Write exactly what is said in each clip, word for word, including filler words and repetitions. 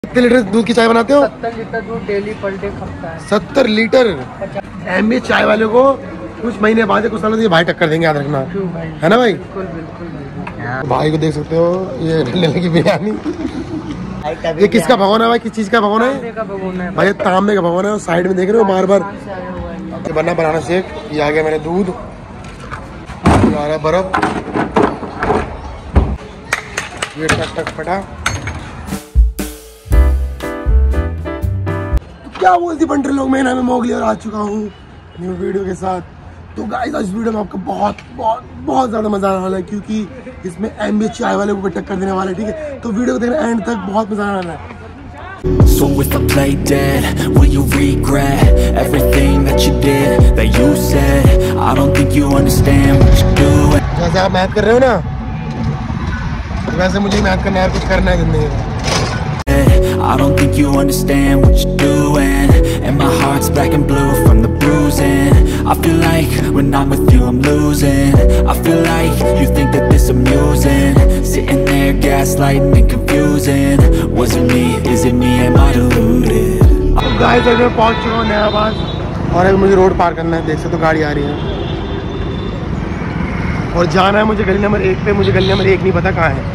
कितने लीटर दूध की चाय बनाते हो? सत्तर लीटर दूध डेली पर डे खपता है। सत्तर लीटर। एम चाय वाले को कुछ महीने बाद कुछ सालों से भाई टक्कर देंगे, याद रखना, है ना भाई? बिल्कुल बिल्कुल। भाई को देख सकते हो, ये की बिरयानी। ये किसका भगवान है भाई? किस चीज का भगवान है भाई? तांबे का भगवान है। साइड में देख रहे हो बार बार ये बना बनाना शेक। ये आ गया मैंने दूध, ये आ रहा बर्फ, ये टक टक फटा। तो क्या बोलती बंटर लोग, मैं नाम मोगली और आ चुका हूँ न्यू वीडियो के साथ। तो गाइस आज वीडियो में आपको बहुत बहुत बहुत ज़्यादा मज़ा आने वाला है, क्योंकि इसमें एम चाय वाले को टक्कर देने वाला है, ठीक है? तो वीडियो को देखना एंड तक, बहुत मज़ा आने वाला है। So if I play dead, will you regret everything that you did, that you said? I don't think you understand what you're doing. जैसे आप मैथ कर रहे हो ना, वैसे मुझे मैथ करना है, कुछ करना है जिंदगी में। I don't think you understand what you're doing, and my heart's black and blue from the bruising. I feel like when I'm with you I'm losing. I feel like you think that this amusing, sitting there gaslighting and confusing. Was it me? Is it me? Am I deluded? Guys अभी मैं पहुंच चुका हूँ नया आवास, और अभी मुझे रोड पार करना है। देख सकते हो गाड़ी आ रही है, और जाना है मुझे गली नंबर एक पे। मुझे गली नंबर एक नहीं पता कहाँ है।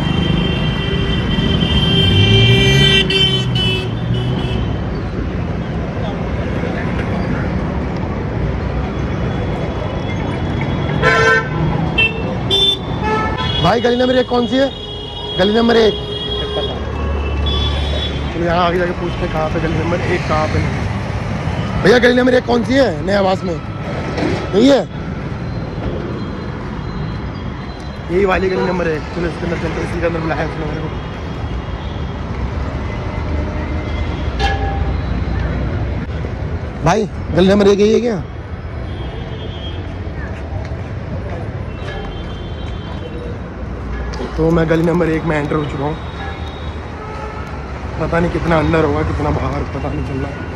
भाई गली नंबर एक कौन सी है? गली नंबर एक तो यहाँ आगे जाके पूछते कहाँ पे गली नंबर एक कहाँ पे नहीं। भैया गली नंबर एक कौन सी है नए आवास में? यही है, यही वाली गली नंबर एक। चलो इसके अंदर चलते, इसी के अंदर बुलाया उसने मेरे को। भाई गली नंबर एक यही है क्या? तो मैं गली नंबर एक में एंटर हो चुका हूँ। पता नहीं कितना अंदर होगा कितना बाहर, पता नहीं चल रहा।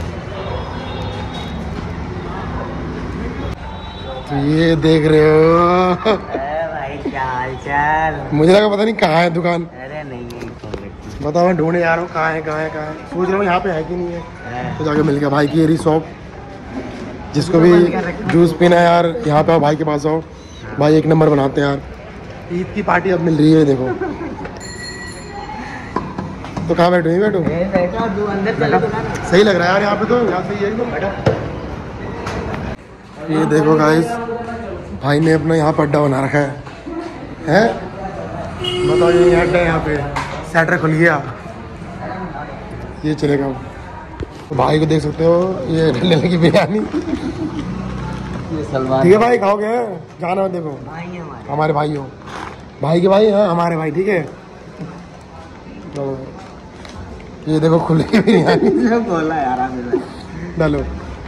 तो ये देख रहे हो भाई क्या हाल चाल? मुझे लगा पता नहीं कहाँ है दुकान। अरे नहीं, बताओ मैं ढूंढने जा रहा हूँ कहाँ है कहाँ है कहाँ है। सोच रहा हूँ यहाँ पे है कि नहीं है। तो जाके मिल गया भाई की ये शॉप। जिसको भी जूस पीना है यार, यहाँ पे आओ, भाई के पास आओ। भाई एक नंबर बनाते हैं यार। ईद की पार्टी अब मिल रही है, देखो। तो कहाँ बैठो? यहीं बैठो, सही लग रहा है यार यहाँ पे। तो यहाँ सही है एकदम, बैठो। ये देखो गाइस, भाई ने अपना यहाँ पड्डा बना रखा है, हैं? बताओ, ये अड्डा है यहाँ पे, सेटर खुल गया, ये चलेगा। तो भाई को देख सकते हो, ये की बिरयानी। ठीक है भाई, खाओगे? जाना है, देखो हमारे भाई हो, भाई के भाई। हाँ हमारे भाई, ठीक है। तो ये देखो खुले की बिरयानी बोला यार, डालो।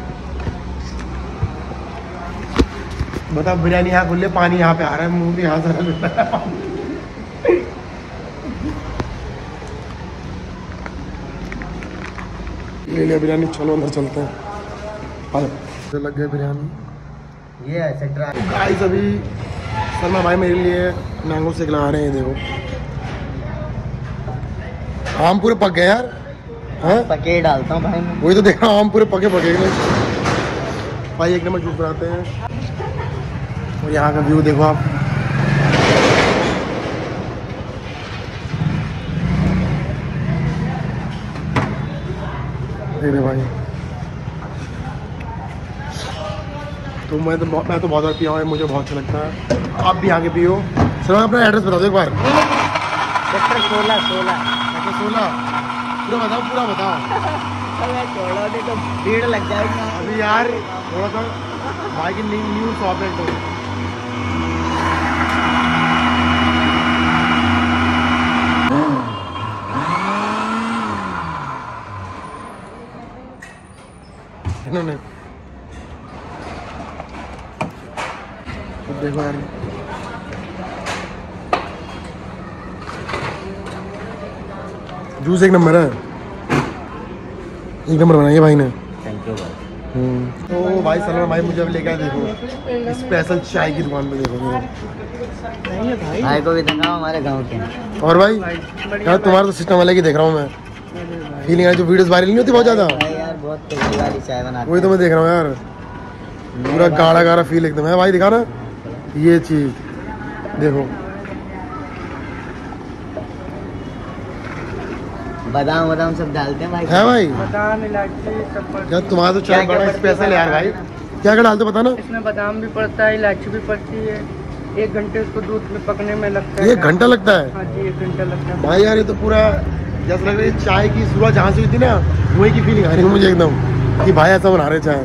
बताओ, बिरयानी यहाँ खुले, पानी यहाँ पे आ रहा है, मुंह भी यहाँ से ले लिया बिरयानी। चलो अंदर चलते हैं। लग गए बिरयानी। ये है गाइस, अभी सलमा भाई मेरे लिए मैंगो शेक लगा रहे हैं। देखो आम पूरे पक गए यार। हाँ पके डालता हूँ भाई मैं। वही तो देख रहा हूँ, आम पूरे पके पके गए भाई। एक नंबर जूस बनाते हैं। और यहाँ का व्यू देखो आप, देख रहे भाई। तो मैं तो मैं तो बहुत बार पिया हूँ, मुझे बहुत अच्छा लगता है। आप भी आगे पियो। सर अपना एड्रेस बता दो एक बार। सेक्टर सोलह सोलह सेक्टर सोलह पूरा बताओ, पूरा बताओ। छोड़ो नहीं तो भीड़ लग जाएगी अभी यार। थोड़ा सा भाई की न्यू न्यू शॉप है। तो इन्होंने देखो यार, जूस एक नंबर है, एक नंबर बनाइए भाई ने। थैंक यू भाई। तो भाई सलमान भाई मुझे अब लेकर देखो स्पेशल चाय की दुकान पे। देखो भाई को भी दिखाओ, हमारे गांव के। और भाई यार तुम्हारा तो सिस्टम अलग ही देख रहा हूँ मैं। फीलिंग है जो वीडियोस वायरल नहीं होती बहुत ज्यादा, भाई यार बहुत तगड़ी वाली चाय बनाते वही तो मैं देख रहा हूँ यार। पूरा गाढ़ा गाढ़ा फील एकदम है भाई, दिखा ना ये चीज देखो। बादाम बादाम सब डालते हैं भाई। है भाई बादाम इलायची सब यार, तुम्हारा तो चाय क्या-क्या बड़ा पड़ता स्पेशल है है यार भाई। क्या क्या डालते पता ना? इसमें बादाम भी पड़ता है, इलायची भी पड़ती है। एक घंटे उसको दूध में पकने में लगता है। एक घंटा लगता है हाँ जी, एक घंटा लगता है भाई यार। ये तो पूरा जैसे लग रही है चाय की शुरुआत जहाँ से हुई थी ना, वही की फीलिंग आ रही है मुझे एकदम कि भाई ऐसा बना रहे चाय।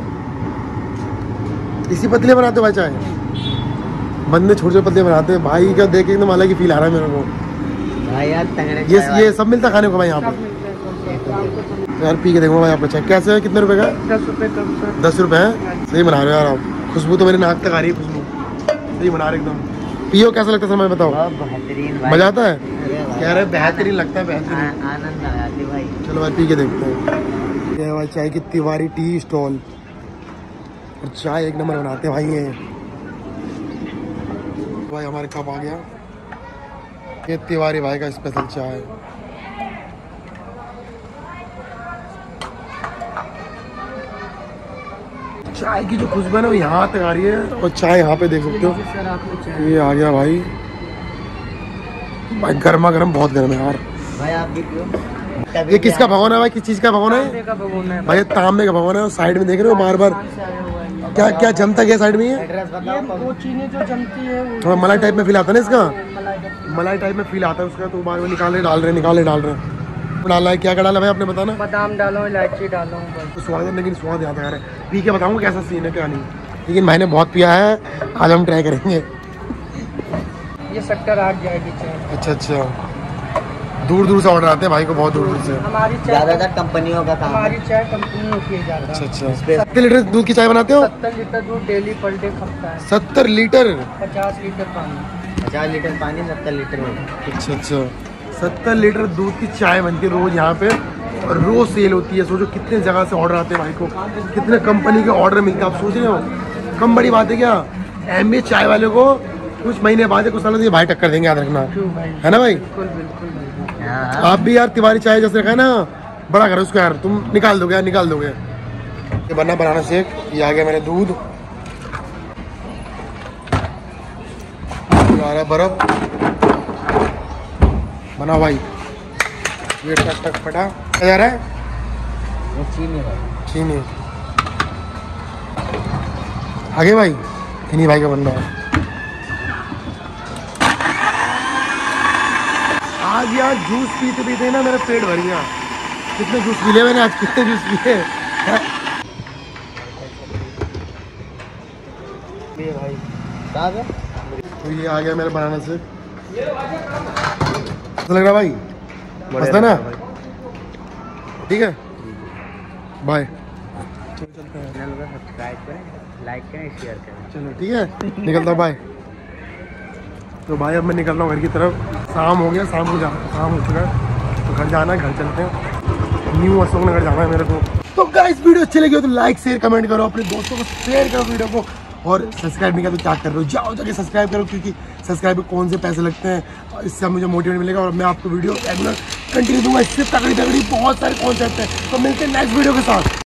इसी पतले बनाते भाई चाय, बंदे छोटे छोटे पतले बनाते हैं भाई। क्या देख के एकदम अलग ही फील आ रहा है मेरे को। भाई यार तगड़े ये चाय ये सब मिलता है खाने को भाई यहाँ सब पे? मिलते हैं सब। शाम को सब यार पी के देखो भाई आपका चाय कैसे है, कितने रुपए का? दस रुपए कप सर। दस रुपए है। सही बना रहे हो यार आप। खुशबू तो मेरे नाक तक आ रही है, खुशबू सही बना रहे एकदम। पियो कैसा लगता है समय बताओ? बहुत बेहतरीन भाई। मजा आता है? अरे भाई, कह रहे बेहतरीन लगता है, बेहतरीन। आ- आनंद आ जाती भाई। चलो भाई पी के देखते हैं। ये भाई चाय की तिवारी टी स्टॉल, और चाय एक नंबर बनाते हैं भाई ये। भाई हमारे कप आ गया, ये तिवारी भाई का स्पेशल चाय। चाय की जो खुशबू है ना वो यहाँ तक आ रही है, और चाय यहाँ पे देख सकते हो। सर आपने चाय ये आ गया भाई। भाई गर्मा गर्म बहुत गर्म है यार। भाई आप भी पियो। ये किसका भगवान है भाई? किस चीज का भगवान तांबे है का भगोना है भाई? ये तांबे का भगवान है। और साइड में देख रहे हो बार बार से आया हुआ है। क्या क्या जमता क्या साइड में? ये एड्रेस ये बताओ। वो चीनी जो जमती है वो थोड़ा मलाई टाइप में फील आता है ना इसका, मलाई का। मलाई टाइप में फील आता है उसका। तो बार बार निकाल रहे डाल रहे निकाल रहे डाल रहे डाला है। क्या क्या डाला भाई आपने बताना? बादाम डालो, इलायची डालो बस। तो स्वाद है, लेकिन स्वाद याद आ रहा है। पी के बताऊंगा कैसा सीन है क्या नहीं, लेकिन मैंने बहुत पिया है, आज हम ट्राई करेंगे। ये सेक्टर आठ जाएगी चाय। अच्छा अच्छा, दूर दूर से ऑर्डर आते हैं भाई को, बहुत दूर दूर से। हमारी चाय ज्यादातर कंपनियों का काम हमारी है। चाय कंपनी होती है ज्यादा। अच्छा अच्छा। कितने लीटर दूध की चाय बनाते हो? सत्तर लीटर दूध डेली पर डे खपता है। सत्तर लीटर? पचास लीटर पानी। पचास लीटर पानी सत्तर लीटर में। अच्छा अच्छा, सत्तर लीटर दूध की चाय बनती है रोज यहाँ पे, और रोज सेल होती है। सोचो कितने जगह से ऑर्डर आते हैं भाई को, कितने कंपनी के ऑर्डर मिलते हैं। आप सोच रहे हो कम बड़ी बात है क्या? अहमियत चाय वाले को कुछ महीने बाद कुछ सालों से भाई टक्कर देंगे, याद रखना क्यों भाई? है ना भाई? बिल्कुल बिल्कुल भाई। हाँ आप भी यार तिवारी चाय जैसे रखा है ना, बड़ा करो उसको यार, तुम निकाल दोगे यार, निकाल दोगे। ये बनना बनाना शेक, ये आ गया मेरे दूध, ये आ रहा है बर्फ, बना भाई। ये टक टक फटा क्या जा रहा है? वो चीनी भाई। चीनी आगे भाई, इन्हीं भाई का बनना है आज यार। जूस पीते पीते ना मेरा पेट भर गया। कितने जूस पी लिए मैंने आज, कितने जूस पिए ये भाई। साहब है? तो ये आ गया मेरा बनाना से, अच्छा लग रहा भाई? मस्त है ना? ठीक है, बाय। चलो चलते हैं। चैनल को सब्सक्राइब करें, लाइक करें, शेयर करें। चलो ठीक है, निकलता हूँ, बाय। तो भाई अब मैं निकल रहा हूँ घर की तरफ। शाम हो गया, शाम को जा शाम हो चुका है, तो घर जाना है, घर चलते हैं। न्यू अशोक नगर जाना है मेरे को। तो गाइस वीडियो अच्छी लगी हो तो लाइक शेयर कमेंट करो, अपने दोस्तों को शेयर करो वीडियो को, और सब्सक्राइब नहीं किया तो क्या कर रहे हो, जाओ जाके सब्सक्राइब करो, क्योंकि सब्सक्राइब पे कौन से पैसे लगते हैं, और इससे मुझे मोटिवेट मिलेगा, और मैं आपको वीडियो रेगुलर कंटिन्यू दूंगा। इससे तगड़ी तगड़ी बहुत सारे कॉन्सेप्ट हैं। तो मिलते हैं नेक्स्ट वीडियो के साथ।